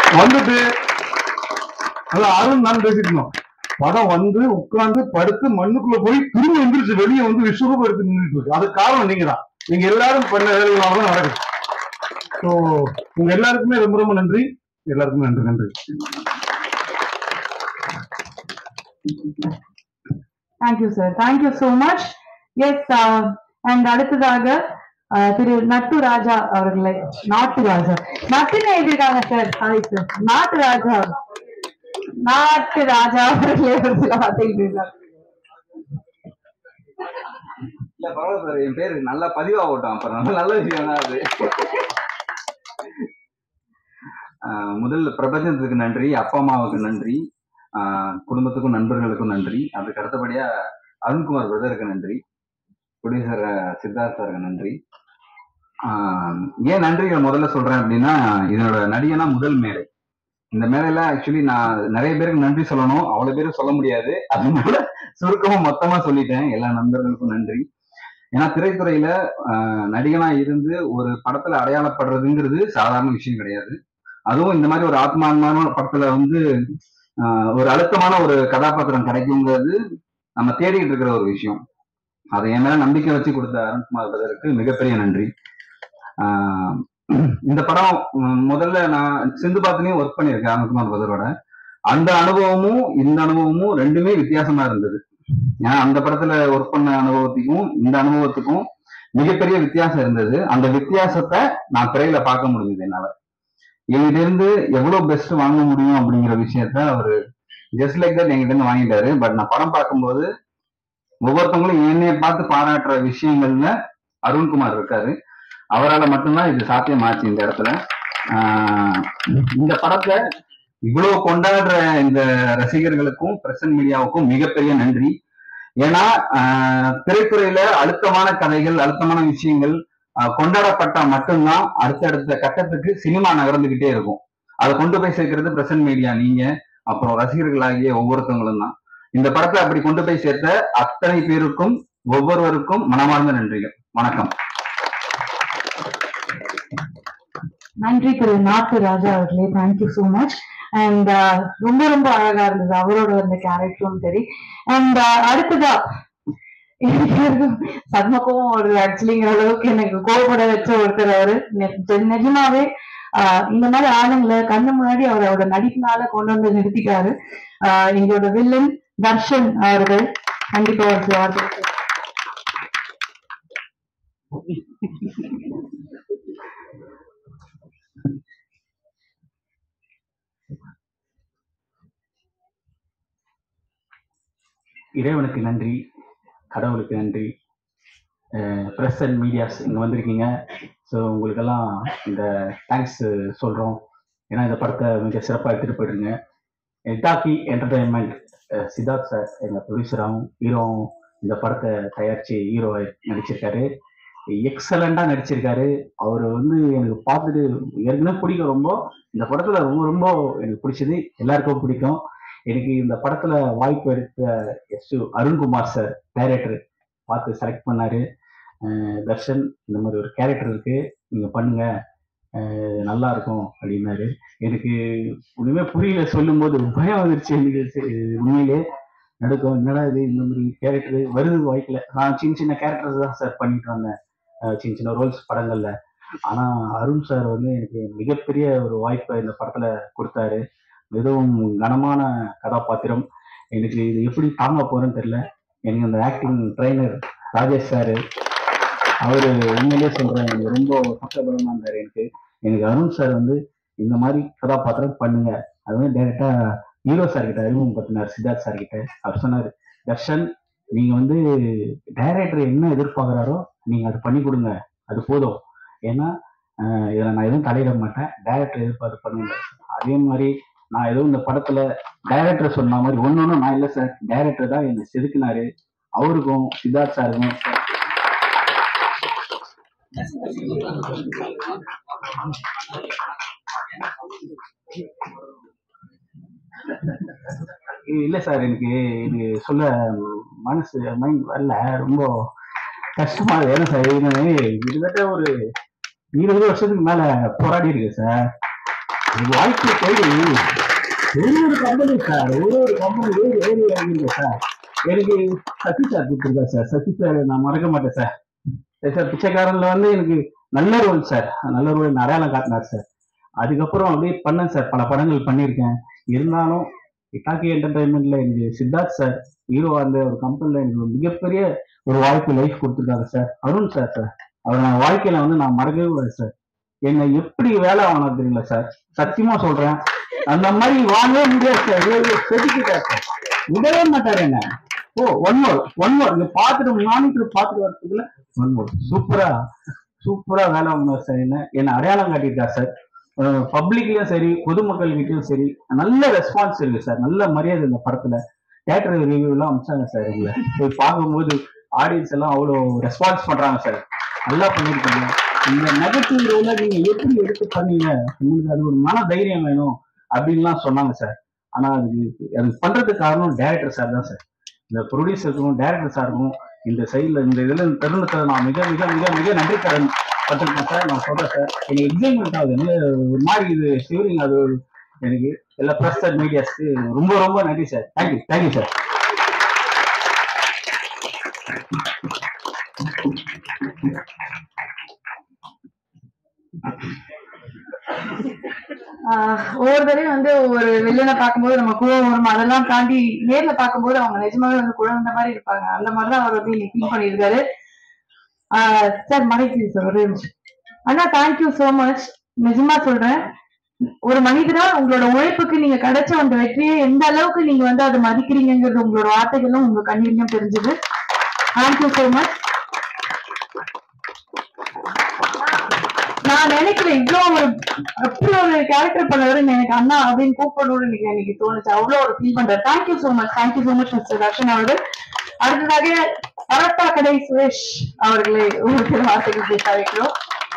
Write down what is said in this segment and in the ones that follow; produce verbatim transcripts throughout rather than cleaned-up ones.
வந்துட்டு அதான் அருண் நான் பேசிக்கணும். படம் வந்து உட்கார்ந்து படுத்து மண்ணுக்குள்ள போய் திரும்ப எந்திரிச்சு வெளியே வந்து விஸ்வரூபம் எடுத்து நின்றுட்டு இருக்கு. அது காரணம் நீங்க தான். நீங்க எல்லாரும் பண்ண வேலைகளாக தான் நடக்குது. ஸோ உங்க எல்லாருக்குமே ரொம்ப ரொம்ப நன்றி. எல்லாருக்குமே நன்றி நன்றி. Thank you sir, thank you so much. Yes, and அடுத்ததாக திரு நட்டு ராஜா அவர்களை, நாட்டு ராஜா நட்டுன்னு எழுதியிருக்காங்க சார், சாரி சார், நாட்டு ராஜா நாட்டு ராஜா அவர்களே ஒரு சில வார்த்தைகள் பேசுறாங்க. இல்ல பரவாயில்ல சார், என் பேரு நல்லா பதிவா ஓட்டும். அப்புறம் நல்ல விஷயம் தான் அது. முதல் பிரபஞ்சத்துக்கு நன்றி, அப்பா அம்மாவுக்கு நன்றி, குடும்பத்துக்கும் நண்பர்களுக்கும் நன்றி. அதுக்கு அடுத்தபடியா அருண்குமார் பிரதருக்கு நன்றி, ப்ரொடியூசர் சித்தார்த் சாருக்கு நன்றி. ஏன் நன்றிகள் முதல்ல சொல்றேன் அப்படின்னா, இதனோட நடிகனா முதல் மேடை. இந்த மேடையில ஆக்சுவலி நான் நிறைய பேருக்கு நன்றி சொல்லணும், அவ்வளவு பேருக்கு சொல்ல முடியாது. அதனால சுருக்கமா மொத்தமா சொல்லிட்டேன். எல்லா நண்பர்களுக்கும் நன்றி. ஏன்னா திரைத்துறையில நடிகனா இருந்து ஒரு படத்துல அடையாளப்படுறதுங்கிறது சாதாரண விஷயம் கிடையாது. அதுவும் இந்த மாதிரி ஒரு ஆத்மாத்மான படத்துல வந்து ஒரு அழுத்தமான ஒரு கதாபாத்திரம் கிடைக்குங்கிறது நம்ம தேடிட்டு இருக்கிற ஒரு விஷயம். அதை என் மேல நம்பிக்கை வச்சு கொடுத்த அருண்குமார் பிரதருக்கு மிகப்பெரிய நன்றி. ஆஹ் இந்த படம் முதல்ல நான் சிந்து பாத்திலையும் ஒர்க் பண்ணியிருக்கேன் அருண்குமார் பிரதரோட. அந்த அனுபவமும் இந்த அனுபவமும் ரெண்டுமே வித்தியாசமா இருந்தது. ஏன்னா அந்த படத்துல ஒர்க் பண்ண அனுபவத்துக்கும் இந்த அனுபவத்துக்கும் மிகப்பெரிய வித்தியாசம் இருந்தது. அந்த வித்தியாசத்தை நான் திரையில பார்க்க முடியுது என்னால. எங்கிட்ட இருந்து எவ்வளவு பெஸ்ட் வாங்க முடியும் அப்படிங்கிற விஷயத்த அவரு ஜஸ்ட் லைக் தட் எங்கிட்ட இருந்து வாங்கிட்டாரு. பட் நான் படம் பார்க்கும்போது ஒவ்வொருத்தவங்களும் என்னைய பார்த்து பாராட்டுற விஷயங்கள்ல அருண்குமார் இருக்காரு. அவரால் மட்டும்தான் இது சாத்தியமாச்சு இந்த இடத்துல. ஆஹ் இந்த படத்தை இவ்வளவு கொண்டாடுற இந்த ரசிகர்களுக்கும் பிரசன்ட் மீடியாவுக்கும் மிகப்பெரிய நன்றி. ஏன்னா ஆஹ் திரைத்துறையில அழுத்தமான கதைகள், அழுத்தமான விஷயங்கள் கொண்டாடப்பட்டா மட்டும்தான் அடுத்தடுத்த கட்டத்துக்கு சினிமா நகர்ந்துகிட்டே இருக்கும். அதை கொண்டு போய் சேர்க்கிறது பிரசன்ட் மீடியா, நீங்க அப்புறம் ரசிகர்களாகிய ஒவ்வொருத்தவங்களும் தான். இந்த படத்தை அப்படி கொண்டு போய் சேர்த்த அத்தனை பேருக்கும் ஒவ்வொருவருக்கும் மனமார்ந்த நன்றிகள். வணக்கம். நன்றி திரு நாட்டு ராஜா அவர்களே, தேங்க்யூ சோ மச். அண்ட் ரொம்ப ரொம்ப அழகா இருந்தது அவரோட அந்த கேரக்டரும் சரி. அண்ட் அடுத்ததா சத்மக்கும் ஒரு ஆக்சுவலிங்கிற அளவுக்கு எனக்கு கோவப்பட வச்ச ஒருத்தர் அவரு. நிஜமாவே ஆஹ் இந்த மாதிரி ஆளுங்களை கண்ணு முன்னாடி அவர் அவரோட நடிப்பினால கொண்டு வந்து நிறுத்திட்டாரு. ஆஹ் எங்களோட வில்லன் தர்ஷன் அவர்கள் கண்டிப்பா ஒரு சில வார்த்தை. இறைவனுக்கு நன்றி, கடவுளுக்கு நன்றி. ப்ரெஸ் அண்ட் மீடியாஸ் இங்கே வந்திருக்கீங்க. ஸோ உங்களுக்கெல்லாம் இந்த தேங்க்ஸ் சொல்கிறோம். ஏன்னா இந்த படத்தை மிக சிறப்பாக எடுத்துகிட்டு போயிடுங்க. டாக்கி என்டர்டைன்மெண்ட் சித்தார்த் சார் எங்கள் ப்ரொடியூசராகவும் ஹீரோவும் இந்த படத்தை தயாரித்து ஹீரோவை நடிச்சிருக்காரு. எக்ஸலண்டாக நடிச்சிருக்காரு. அவர் வந்து எனக்கு பார்த்துட்டு ஏற்கனவே பிடிக்கும் ரொம்ப. இந்த படத்தில் ரொம்ப ரொம்ப எனக்கு பிடிச்சது, எல்லாருக்கும் பிடிக்கும். எனக்கு இந்த படத்துல வாய்ப்பு எடுத்த எஸ் அருண்குமார் சார் டைரக்டர் பார்த்து செலக்ட் பண்ணாரு. தர்ஷன் இந்த மாதிரி ஒரு கேரக்டர் இருக்கு, நீங்க பண்ணுங்க, நல்லா இருக்கும் அப்படின்னாரு. எனக்கு ஒண்ணுமே புரியல, சொல்லும் போது பயம் வந்துருச்சு எனக்கு. உண்மையிலே நடுக்கும், என்னடா இது இந்த மாதிரி கேரக்டர் வருது வாய்க்கல. நான் சின்ன சின்ன கேரக்டர்ஸ் தான் சார் பண்ணிட்டு வந்தேன், சின்ன சின்ன ரோல்ஸ் படங்கள்ல. ஆனா அருண் சார் வந்து எனக்கு மிகப்பெரிய ஒரு வாய்ப்பை இந்த படத்துல கொடுத்தாரு. மிகவும் கனமான கதாபாத்திரம். எனக்கு இது எப்படி தாங்க போறேன்னு தெரியல. எனக்கு அந்த ஆக்டிங் ட்ரைனர் ராஜேஷ் சாரு, அவரு உண்மையிலே சொல்றேன், எனக்கு ரொம்ப பக்கபலமா இருந்தாரு. எனக்கு எனக்கு அருண் சார் வந்து இந்த மாதிரி கதாபாத்திரம் பண்ணுங்க, அது வந்து டைரக்டா ஹீரோ சார் கிட்ட அறிமுகப்படுத்தினார், சித்தார்த் சார் கிட்ட. அவர் சொன்னாரு, தர்ஷன் நீங்க வந்து டைரக்டர் என்ன எதிர்பார்க்கிறாரோ நீங்க அது பண்ணி கொடுங்க, அது போதும். ஏன்னா இதில் நான் எதுவும் தலையிட மாட்டேன், டைரக்டர் எதிர்பார்த்து பண்ணுங்க. அதே மாதிரி நான் எதுவும் இந்த படத்துல டைரக்டர் சொன்ன மாதிரி ஒன்னு ஒன்றும் நான் இல்லை சார், டைரக்டர் தான் என்னை செதுக்கினாரு. அவருக்கும் சித்தார்த் சாருக்கும் இல்லை சார், எனக்கு இது சொல்ல மனசு மைண்ட் வரல, ரொம்ப கஷ்டமா இருக்கு. ஏன்னா சார் இது கிட்டத்தட்ட ஒரு இருபது வருஷத்துக்கு மேல போராடி இருக்கு சார். வாழ்க்கை தேடி ஒரு ஒரு கம்பெனி சார், ஒரு ஒரு கம்பெனி ஏறி ஏறி வாங்கிருங்க சார். எனக்கு சசி சார் கொடுத்துருக்கா சார். சசி சார் நான் மறக்க மாட்டேன் சார். சார் பிச்சைக்காரன்ல வந்து எனக்கு நல்ல ரோல் சார், நல்ல ரோல் அடையாளம் காட்டினார் சார். அதுக்கப்புறம் அப்படியே பண்ணேன் சார், பல படங்கள் பண்ணியிருக்கேன். இருந்தாலும் இட்டாக்கி என்டர்டைன்மெண்ட்ல எனக்கு சித்தார்த் சார் ஹீரோ அந்த ஒரு கம்பெனில எனக்கு ஒரு மிகப்பெரிய ஒரு வாய்ப்பு லைஃப் கொடுத்துருக்காரு சார். அருண் சார் சார் அவர் நான் வாழ்க்கையில வந்து நான் மறக்கவே கூடாது சார். என்னை எப்படி வேலை வாங்கினது தெரியல சார், சத்தியமா சொல்றேன். அந்த மாதிரி வாங்கவே முடியாது சார். செதுக்கிட்டார் சார், விடவே மாட்டாரு என்ன. ஓ ஒன் மோர் ஒன் மோர் இங்க பாத்துட்டு மானிட்டர் பாத்துட்டு வரதுக்குள்ள ஒன் மோர் சூப்பரா சூப்பரா வேலை வாங்கினார் சார். என்ன என்ன அடையாளம் காட்டியிருக்காரு சார். பப்ளிக்லயும் சரி பொதுமக்கள் கிட்டயும் சரி நல்ல ரெஸ்பான்ஸ் இருக்கு சார், நல்ல மரியாதை இந்த படத்துல. தியேட்டர் ரிவ்யூ எல்லாம் அமிச்சாங்க சார். இதுல போய் பார்க்கும்போது ஆடியன்ஸ் எல்லாம் அவ்வளோ ரெஸ்பான்ஸ் பண்றாங்க சார். நல்லா பண்ணிருக்கீங்க. இந்த நெகட்டிவ் ரோல நீங்க எப்படி எடுத்து பண்ணீங்க, உங்களுக்கு அது ஒரு மன தைரியம் வேணும் அப்படின்லாம் சொன்னாங்க சார். ஆனா அதுக்கு அது பண்றதுக்கு காரணம் டைரக்டர் சார் தான் சார். இந்த ப்ரொடியூசருக்கும் டைரக்டர் சாருக்கும் இந்த சைட்ல இந்த இதுல தருணத்தை நான் மிக மிக மிக மிக நன்றி கடன் பட்டிருக்கேன் சார். நான் சொல்றேன் சார், எனக்கு எக்ஸைட்மெண்ட் ஆகுது, ஒரு மாதிரி இது ஷிவரிங் அது எனக்கு. எல்லா ப்ரெஸ் அண்ட் மீடியாஸ்க்கு ரொம்ப ரொம்ப நன்றி சார். Thank you thank you sir. ஒவ்வொரு தடவையும் வந்து ஒரு வில்லனை பார்க்கும்போது நம்ம குழந்தை வரும், அதெல்லாம் தாண்டி நேர்ல பார்க்கும்போது அவங்க நிஜமாவே வந்து குழந்தை மாதிரி இருப்பாங்க. அந்த மாதிரிதான் அவர் வந்து இன்னைக்கு ஃபீல் பண்ணியிருக்காரு. ஆஹ் சார் மறைச்சி சார் ஒரு நிமிஷம். அண்ணா தேங்க்யூ சோ மச். நிஜமா சொல்றேன், ஒரு மனிதரா உங்களோட உழைப்புக்கு நீங்க கிடைச்ச அந்த வெற்றியை எந்த அளவுக்கு நீங்க வந்து அதை மதிக்கிறீங்கிறது உங்களோட வார்த்தைகளும் உங்க கண்ணீர்லயும் தெரிஞ்சது. Thank you so much. நான் நினைக்கிறேன் இவ்வளவு ஒரு அப்படி ஒரு கேரக்டர் பண்ணவர் எனக்கு அண்ணா அப்படின்னு கூப்பிடணும்னு எனக்கு எனக்கு தோணுச்சு. அவ்வளவு ஒரு ஃபீல் பண்றேன். Thank you so much. Thank you so much mister Darshan அவர்கள். அடுத்ததாக பரட்டா கடை சுரேஷ் அவர்களை உங்களுக்கு வார்த்தைகள் பேச வைக்கிறோம்.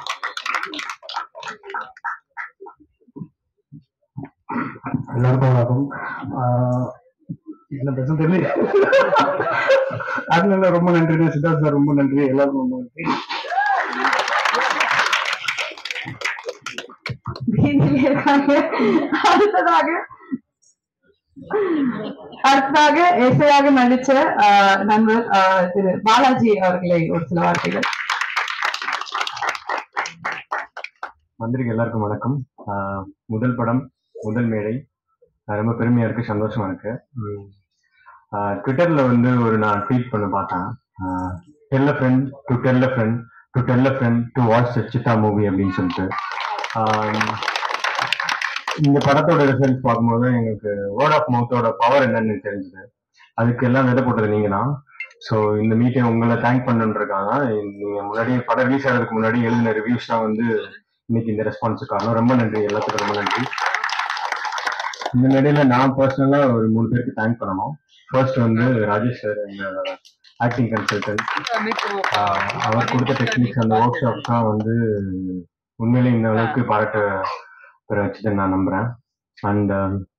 எல்லாருக்கும் வணக்கம். என்ன பேச தெரியல. அதனால ரொம்ப நன்றி சித்தார்த் சார், ரொம்ப நன்றி எல்லாருக்கும் ரொம்ப நன்றி. அடுத்ததாக அடுத்ததாக இசையாக நடிச்ச நண்பர் திரு பாலாஜி அவர்களை ஒரு சில வார்த்தைகள். வந்திருக்கு எல்லாருக்கும் வணக்கம். முதல் படம், முதல் மேடை, ரொம்ப பெருமையா இருக்கு, சந்தோஷமா இருக்கு. ட்விட்டர்ல வந்து ஒரு நான் ட்வீட் பண்ண பார்த்தேன், tell a friend to tell a friend to tell a friend to watch the Chithha movie அப்படின்னு சொல்லிட்டு. இந்த படத்தோட ரிசல்ட் பார்க்கும்போது எங்களுக்கு வேர்ட் ஆஃப் மவுத்தோட பவர் என்னன்னு தெரிஞ்சது. அதுக்கு எல்லாம் விதை போட்டது நீங்க தான். ஸோ இந்த மீட்டிங் உங்களை தேங்க் பண்ணுன்றதுக்காக, நீங்க முன்னாடி படம் ரிலீஸ் ஆகிறதுக்கு முன்னாடி எழுதின ரிவ்யூஸ் தான் வந்து இன்னைக்கு இந்த ரெஸ்பான்ஸுக்கு காரணம். ரொம்ப நன்றி, எல்லாத்துக்கும் ரொம்ப நன்றி. இந்த மேடையில நான் பர்சனலா ஒரு மூணு பேருக்கு தேங்க் பண்ணணும். ஃபர்ஸ்ட் வந்து ராஜேஷ் சார், எங்க ஆக்டிங் கன்சல்டன்ட். அவர் கொடுத்த டெக்னிக்ஸ், அந்த ஒர்க் ஷாப்ஸ் தான் வந்து உண்மையிலே இந்த அளவுக்கு பாராட்ட பெற வச்சுட்டு நான் நம்புறேன். And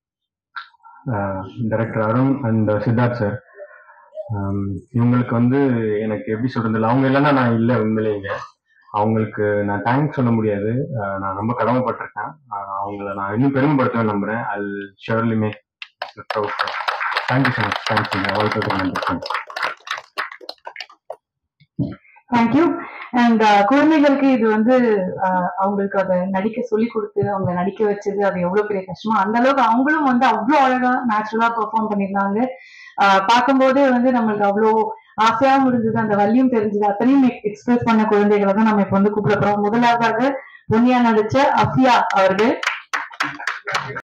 director Arun and Siddharth sir, இவங்களுக்கு வந்து எனக்கு எப்படி சொல்றது, அவங்க இல்லைன்னா நான் இல்லை. உண்மையிலேங்க அவங்களுக்கு நான் தேங்க்ஸ் சொல்ல முடியாது, நான் ரொம்ப கடமைப்பட்டிருக்கேன். அவங்கள நான் இன்னும் பெருமைப்படுத்த நம்புறேன். I will surely make proud. Thank you so much. Thanks. வாழ்க்கை நன்றி. தேங்க்யூ. அண்ட் குழந்தைகளுக்கு இது வந்து அவங்களுக்கு அதை நடிக்க சொல்லி கொடுத்து அவங்க நடிக்க வச்சது அது எவ்வளவு பெரிய கஷ்டமோ அந்த அளவுக்கு அவங்களும் வந்து அவ்வளோ அழகா நேச்சுரலா பெர்ஃபார்ம் பண்ணியிருந்தாங்க. ஆஹ் பார்க்கும்போதே வந்து நம்மளுக்கு அவ்வளோ ஆசையாவும் இருந்தது, அந்த வலியும் தெரிஞ்சது. அத்தனையும் எக்ஸ்பிரஸ் பண்ண குழந்தைகளை தான் நம்ம இப்ப வந்து கூப்பிட போறோம். முதலாவதாக பொன்னியா நடிச்ச அஃபியா அவர்கள்.